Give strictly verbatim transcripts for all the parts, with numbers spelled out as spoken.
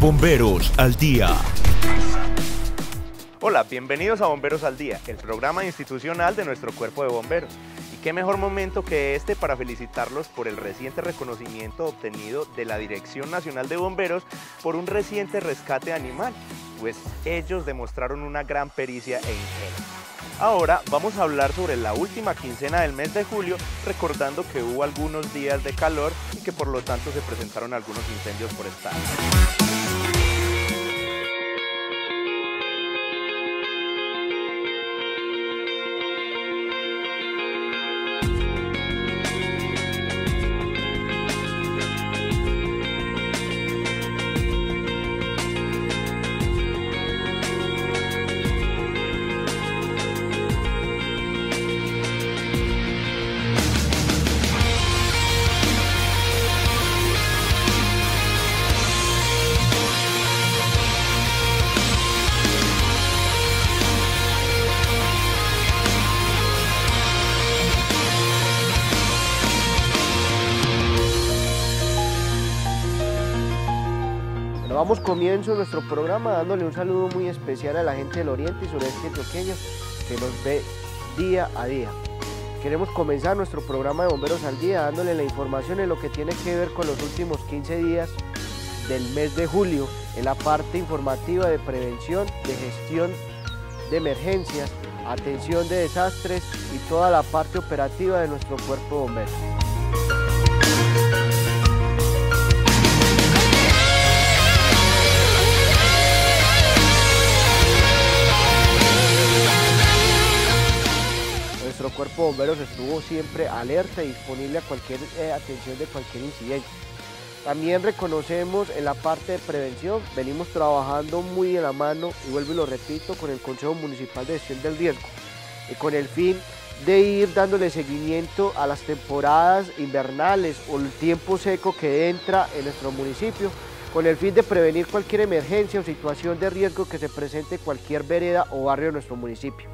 Bomberos al Día. Hola, bienvenidos a Bomberos al Día, el programa institucional de nuestro cuerpo de bomberos. Y qué mejor momento que este para felicitarlos por el reciente reconocimiento obtenido de la Dirección Nacional de Bomberos por un reciente rescate animal, pues ellos demostraron una gran pericia e ingenio. Ahora vamos a hablar sobre la última quincena del mes de julio, recordando que hubo algunos días de calor y que por lo tanto se presentaron algunos incendios forestales. Damos comienzo a nuestro programa dándole un saludo muy especial a la gente del oriente y sureste antioqueño que nos ve día a día. Queremos comenzar nuestro programa de Bomberos al Día dándole la información en lo que tiene que ver con los últimos quince días del mes de julio en la parte informativa de prevención, de gestión de emergencias, atención de desastres y toda la parte operativa de nuestro cuerpo de bomberos. Nuestro cuerpo de bomberos estuvo siempre alerta y disponible a cualquier eh, atención de cualquier incidente. También reconocemos en la parte de prevención, venimos trabajando muy de la mano, y vuelvo y lo repito, con el Consejo Municipal de Gestión del Riesgo, y con el fin de ir dándole seguimiento a las temporadas invernales o el tiempo seco que entra en nuestro municipio, con el fin de prevenir cualquier emergencia o situación de riesgo que se presente en cualquier vereda o barrio de nuestro municipio.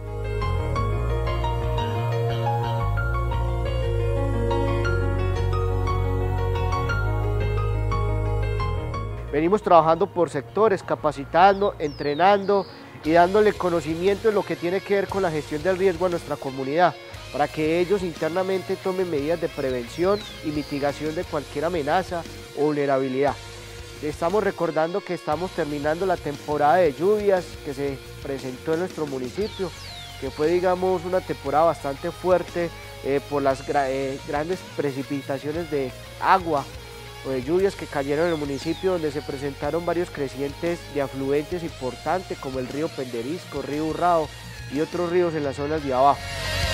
Venimos trabajando por sectores, capacitando, entrenando y dándole conocimiento en lo que tiene que ver con la gestión del riesgo a nuestra comunidad, para que ellos internamente tomen medidas de prevención y mitigación de cualquier amenaza o vulnerabilidad. Estamos recordando que estamos terminando la temporada de lluvias que se presentó en nuestro municipio, que fue, digamos, una temporada bastante fuerte eh, por las gra eh, grandes precipitaciones de agua o de lluvias que cayeron en el municipio, donde se presentaron varios crecientes de afluentes importantes como el río Penderisco, río Urrao y otros ríos en las zonas de abajo.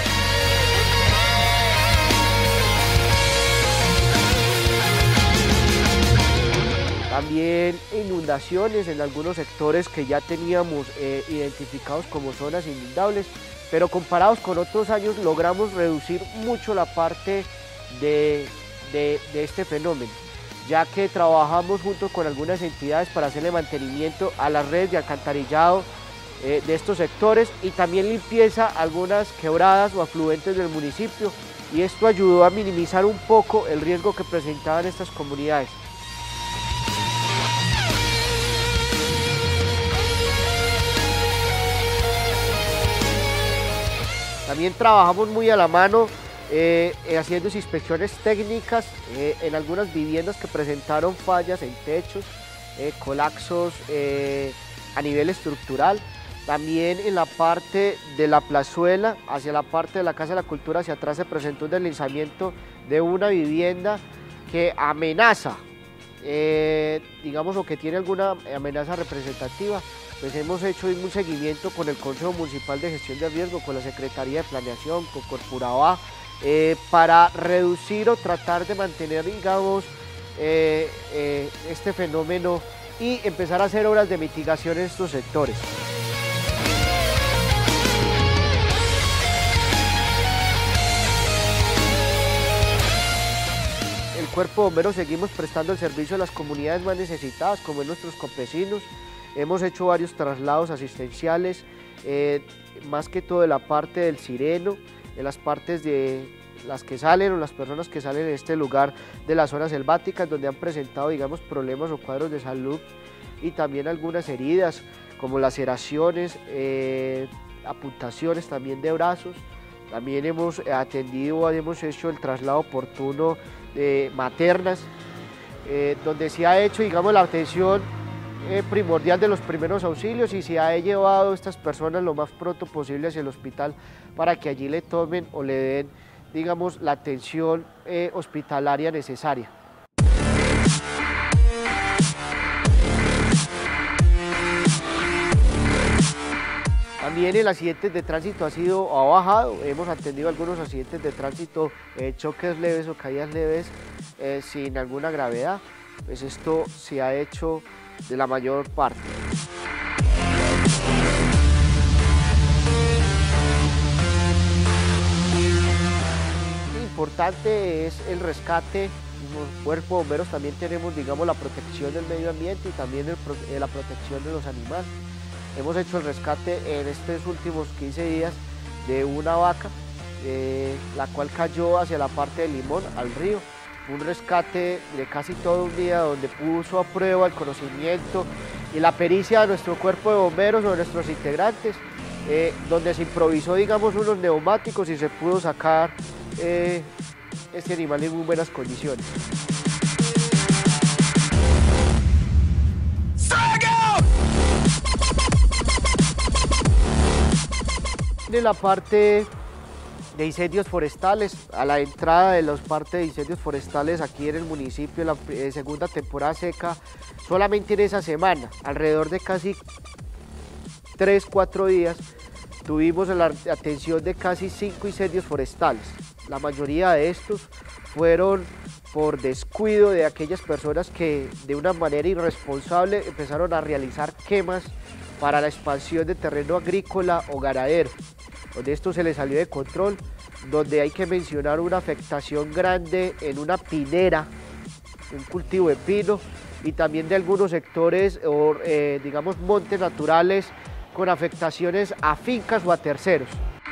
También inundaciones en algunos sectores que ya teníamos eh, identificados como zonas inundables, pero comparados con otros años logramos reducir mucho la parte de, de, de este fenómeno, ya que trabajamos junto con algunas entidades para hacerle mantenimiento a las redes de alcantarillado eh, de estos sectores y también limpieza a algunas quebradas o afluentes del municipio, y esto ayudó a minimizar un poco el riesgo que presentaban estas comunidades. También trabajamos muy a la mano Eh, eh, haciendo inspecciones técnicas eh, en algunas viviendas que presentaron fallas en techos, eh, colapsos eh, a nivel estructural. También en la parte de la plazuela, hacia la parte de la Casa de la Cultura, hacia atrás se presentó un deslizamiento de una vivienda que amenaza, eh, digamos, o que tiene alguna amenaza representativa. Pues hemos hecho un seguimiento con el Consejo Municipal de Gestión de Riesgo, con la Secretaría de Planeación, con Corpurabá, Eh, para reducir o tratar de mantener, digamos, eh, eh, este fenómeno y empezar a hacer obras de mitigación en estos sectores. El Cuerpo de Bomberos seguimos prestando el servicio a las comunidades más necesitadas, como en nuestros campesinos. Hemos hecho varios traslados asistenciales, eh, más que todo de la parte del Sireno, de las partes de las que salen o las personas que salen en este lugar de las zonas selváticas donde han presentado, digamos, problemas o cuadros de salud y también algunas heridas como laceraciones, eh, amputaciones también de brazos. También hemos atendido, hemos hecho el traslado oportuno de maternas, eh, donde se ha hecho, digamos, la atención eh, primordial de los primeros auxilios y se ha llevado a estas personas lo más pronto posible hacia el hospital para que allí le tomen o le den, digamos, la atención eh, hospitalaria necesaria. También el accidente de tránsito ha sido, ha bajado, hemos atendido algunos accidentes de tránsito, eh, choques leves o caídas leves eh, sin alguna gravedad, pues esto se ha hecho de la mayor parte. Lo importante es el rescate. Como Cuerpo de Bomberos también tenemos, digamos, la protección del medio ambiente y también el, eh, la protección de los animales. Hemos hecho el rescate en estos últimos quince días de una vaca, eh, la cual cayó hacia la parte de Limón, al río. Un rescate de casi todo un día donde puso a prueba el conocimiento y la pericia de nuestro cuerpo de bomberos o de nuestros integrantes, eh, donde se improvisó, digamos, unos neumáticos y se pudo sacar eh, este animal en muy buenas condiciones. En la parte de incendios forestales, a la entrada de las partes de incendios forestales aquí en el municipio, en la eh, segunda temporada seca, solamente en esa semana, alrededor de casi tres, cuatro días, tuvimos la atención de casi cinco incendios forestales. La mayoría de estos fueron por descuido de aquellas personas que de una manera irresponsable empezaron a realizar quemas para la expansión de terreno agrícola o ganadero, donde esto se le salió de control, donde hay que mencionar una afectación grande en una pinera, un cultivo de pino, y también de algunos sectores o eh, digamos montes naturales con afectaciones a fincas o a terceros.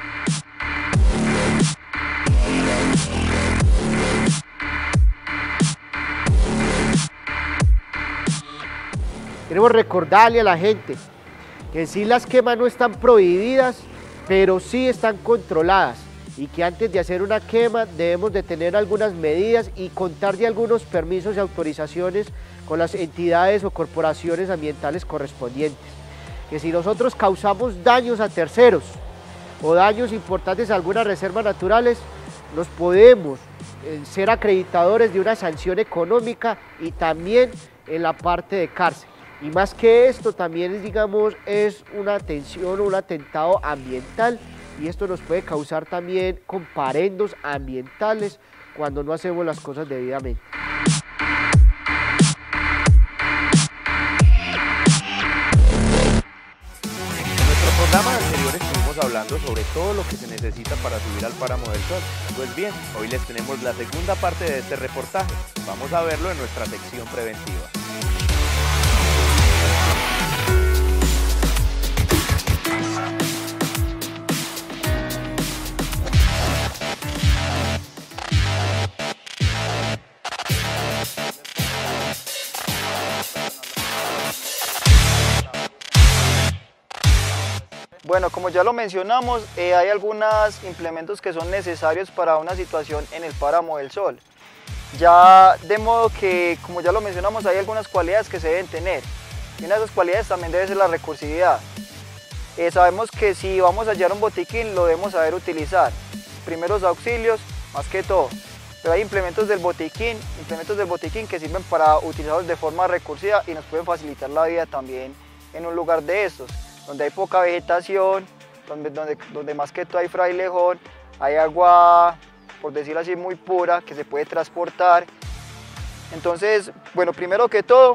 Queremos recordarle a la gente que sí las quemas no están prohibidas, pero sí están controladas y que antes de hacer una quema debemos de tener algunas medidas y contar de algunos permisos y autorizaciones con las entidades o corporaciones ambientales correspondientes. Que si nosotros causamos daños a terceros o daños importantes a algunas reservas naturales, nos podemos eh, ser acreditadores de una sanción económica y también en la parte de cárcel. Y más que esto, también es, digamos, es una atención o un atentado ambiental y esto nos puede causar también comparendos ambientales cuando no hacemos las cosas debidamente. En nuestro programa anterior estuvimos hablando sobre todo lo que se necesita para subir al Páramo del Sol. Pues bien, hoy les tenemos la segunda parte de este reportaje. Vamos a verlo en nuestra sección preventiva. Bueno, como ya lo mencionamos, eh, hay algunos implementos que son necesarios para una situación en el Páramo del Sol. Ya de modo que, como ya lo mencionamos, hay algunas cualidades que se deben tener. Y una de esas cualidades también debe ser la recursividad. Eh, sabemos que si vamos a hallar un botiquín, lo debemos saber utilizar. Primeros auxilios, más que todo. Pero hay implementos del botiquín, implementos del botiquín que sirven para utilizarlos de forma recursiva y nos pueden facilitar la vida también en un lugar de estos, donde hay poca vegetación, donde, donde, donde más que todo hay frailejón, hay agua, por decirlo así, muy pura, que se puede transportar. Entonces, bueno, primero que todo,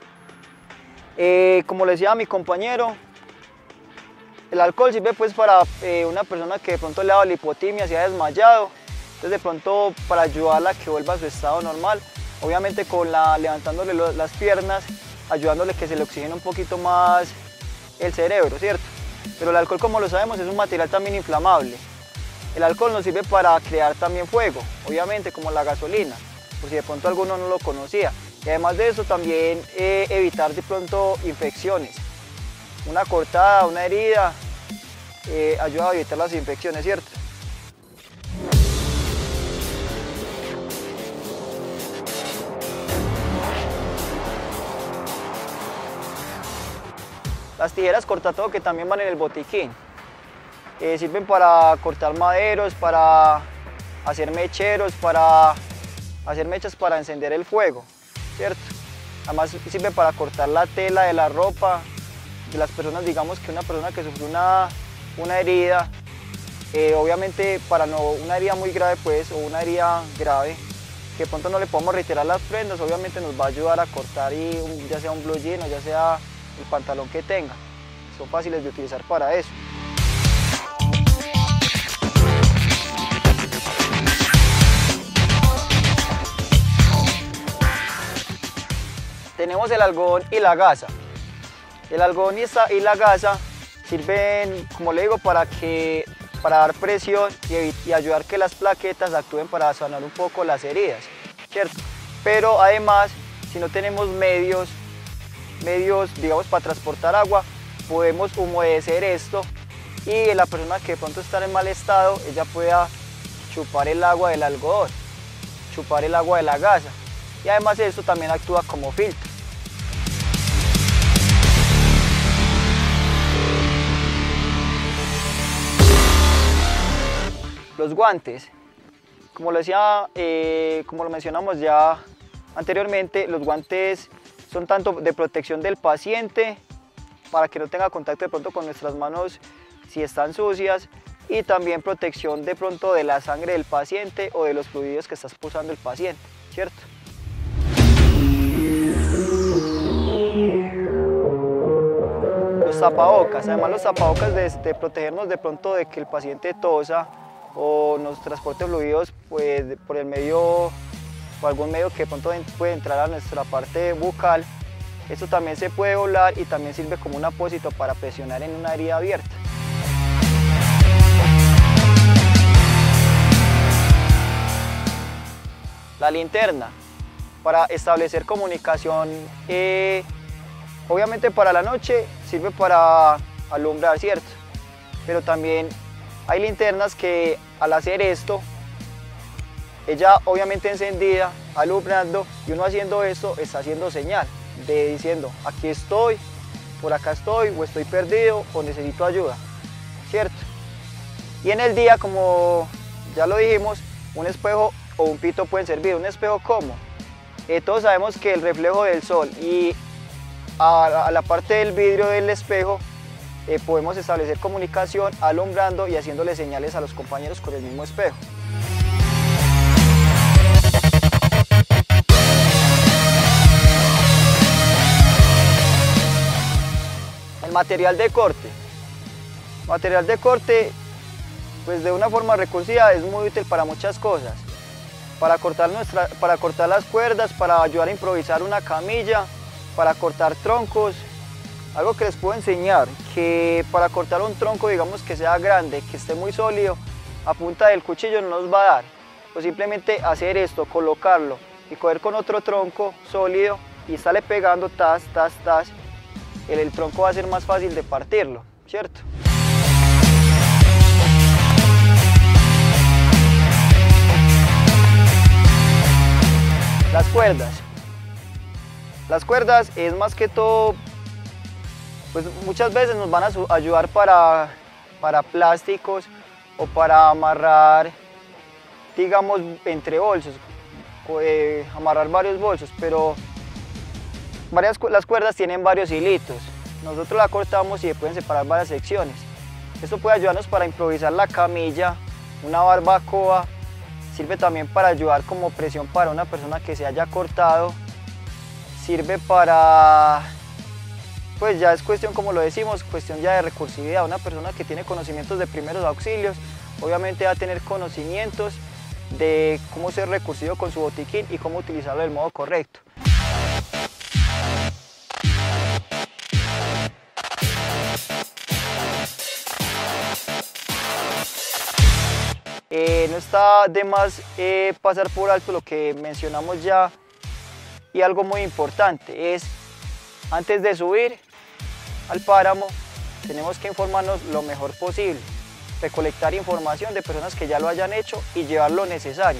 eh, como le decía a mi compañero, el alcohol sirve pues para eh, una persona que de pronto le ha dado lipotimia, se ha desmayado, entonces de pronto para ayudarla a que vuelva a su estado normal, obviamente con la, levantándole lo, las piernas, ayudándole que se le oxigene un poquito más el cerebro, ¿cierto? Pero el alcohol, como lo sabemos, es un material también inflamable. El alcohol nos sirve para crear también fuego, obviamente como la gasolina, por si de pronto alguno no lo conocía. Y además de eso también eh, evitar de pronto infecciones. Una cortada, una herida, eh, ayuda a evitar las infecciones, ¿cierto? Las tijeras cortatodo que también van en el botiquín. Eh, sirven para cortar maderos, para hacer mecheros, para hacer mechas para encender el fuego, ¿cierto? Además sirve para cortar la tela de la ropa de las personas, digamos que una persona que sufrió una, una herida, eh, obviamente para no una herida muy grave pues, o una herida grave, que de pronto no le podemos retirar las prendas, obviamente nos va a ayudar a cortar y un, ya sea un blue jean o ya sea el pantalón que tenga. Son fáciles de utilizar para eso. Tenemos el algodón y la gasa. El algodón y, esta, y la gasa sirven, como le digo, para, que, para dar presión y, y ayudar que las plaquetas actúen para sanar un poco las heridas, ¿cierto? Pero además, si no tenemos medios, medios, digamos, para transportar agua, podemos humedecer esto y la persona que de pronto está en mal estado, ella pueda chupar el agua del algodón, chupar el agua de la gasa. Y además esto también actúa como filtro. Los guantes, como lo decía, eh, como lo mencionamos ya anteriormente, los guantes son tanto de protección del paciente, para que no tenga contacto de pronto con nuestras manos si están sucias, y también protección de pronto de la sangre del paciente o de los fluidos que está expulsando el paciente, ¿cierto? Los tapabocas, además los tapabocas de, de protegernos de pronto de que el paciente tosa o nos transporte fluidos pues, por el medio o algún medio que de pronto puede entrar a nuestra parte bucal. Esto también se puede doblar y también sirve como un apósito para presionar en una herida abierta. La linterna, para establecer comunicación, eh, obviamente para la noche sirve para alumbrar, ¿cierto? Pero también hay linternas que al hacer esto, ella obviamente encendida, alumbrando, y uno haciendo esto está haciendo señal de diciendo aquí estoy, por acá estoy, o estoy perdido, o necesito ayuda, ¿cierto? Y en el día, como ya lo dijimos, un espejo o un pito pueden servir. ¿Un espejo cómo? Eh, todos sabemos que el reflejo del sol y a, a la parte del vidrio del espejo eh, podemos establecer comunicación alumbrando y haciéndole señales a los compañeros con el mismo espejo. El material de corte. Material de corte, pues de una forma recursiva es muy útil para muchas cosas. Para cortar, nuestra, para cortar las cuerdas, para ayudar a improvisar una camilla, para cortar troncos. Algo que les puedo enseñar, que para cortar un tronco, digamos que sea grande, que esté muy sólido, a punta del cuchillo no nos va a dar. Pues simplemente hacer esto, colocarlo y coger con otro tronco sólido y estarle pegando tas, tas, tas, el, el tronco va a ser más fácil de partirlo, ¿cierto? Las cuerdas. Las cuerdas es más que todo, pues muchas veces nos van a ayudar para, para plásticos o para amarrar, digamos, entre bolsos, eh, amarrar varios bolsos, pero varias, las cuerdas tienen varios hilitos. Nosotros la cortamos y se pueden separar varias secciones. Esto puede ayudarnos para improvisar la camilla, una barbacoa. Sirve también para ayudar como presión para una persona que se haya cortado. Sirve para, pues ya es cuestión, como lo decimos, cuestión ya de recursividad. Una persona que tiene conocimientos de primeros auxilios, obviamente va a tener conocimientos de cómo ser recursivo con su botiquín y cómo utilizarlo del modo correcto. Eh, no está de más eh, pasar por alto lo que mencionamos ya Y algo muy importante es, antes de subir al páramo, tenemos que informarnos lo mejor posible, recolectar información de personas que ya lo hayan hecho y llevar lo necesario.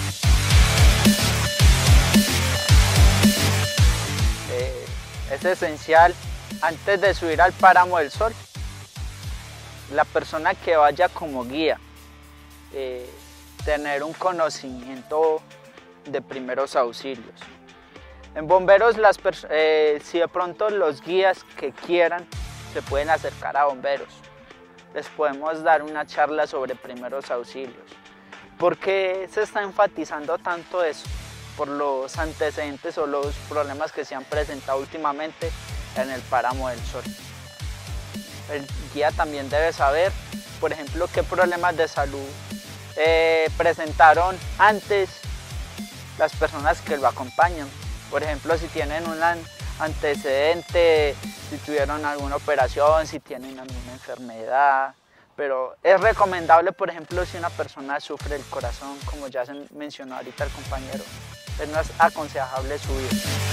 Eh, es esencial, antes de subir al páramo del Sol, la persona que vaya como guía, eh, tener un conocimiento de primeros auxilios. En bomberos, las eh, si de pronto los guías que quieran se pueden acercar a bomberos, les podemos dar una charla sobre primeros auxilios. ¿Por qué se está enfatizando tanto eso? Por los antecedentes o los problemas que se han presentado últimamente en el páramo del Sol. El guía también debe saber, por ejemplo, qué problemas de salud eh, presentaron antes las personas que lo acompañan. Por ejemplo, si tienen un antecedente, si tuvieron alguna operación, si tienen alguna enfermedad. Pero es recomendable, por ejemplo, si una persona sufre el corazón, como ya se mencionó ahorita el compañero, es no es aconsejable subir.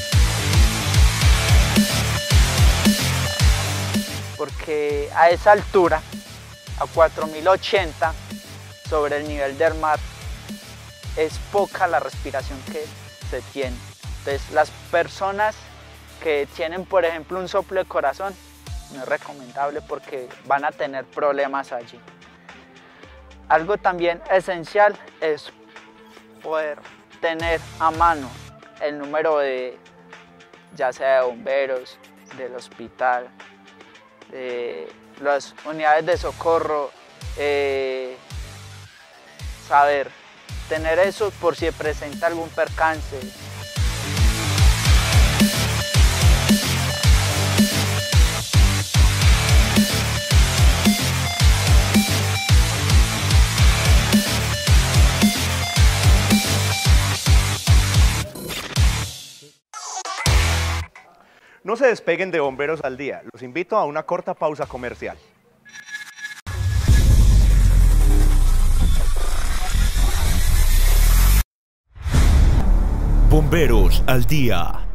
Porque a esa altura, a cuatro mil ochenta sobre el nivel del mar, es poca la respiración que se tiene. Entonces, las personas que tienen, por ejemplo, un soplo de corazón, no es recomendable porque van a tener problemas allí. Algo también esencial es poder tener a mano el número de, ya sea de bomberos, del hospital, de las unidades de socorro, eh, saber tener eso por si presenta algún percance. No se despeguen de Bomberos al Día. Los invito a una corta pausa comercial. Bomberos al Día.